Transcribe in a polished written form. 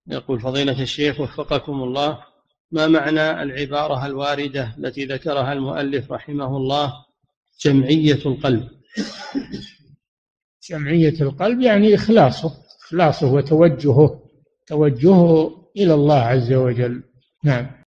يقول فضيلة الشيخ وفقكم الله، ما معنى العبارة الواردة التي ذكرها المؤلف رحمه الله جمعية القلب؟ جمعية القلب يعني إخلاصه وتوجهه إلى الله عز وجل. نعم.